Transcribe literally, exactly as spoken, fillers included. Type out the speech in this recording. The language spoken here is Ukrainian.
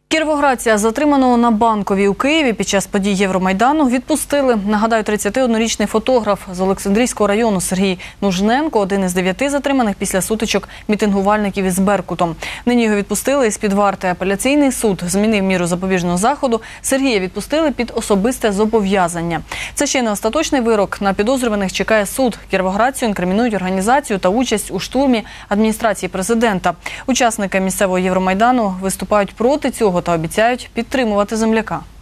Кіровоградця, затриманого на Банковій у Києві під час подій Євромайдану, відпустили. Нагадаю, тридцятиоднорічний фотограф з Олександрійського району Сергій Нужненко – один із дев'яти затриманих після сутичок мітингувальників із «Беркутом». Нині його відпустили із-під варти. Апеляційний суд змінив міру запобіжного заходу. Сергія відпустили під особисте зобов'язання. Це ще не остаточний вирок. На підозрюваних чекає суд. Кіровоградцю інкримінують організацію та участь у штурмі адміністрації президента. Учасники місцевого Євромайдану виступають проти цього та обіцяють підтримувати земляка.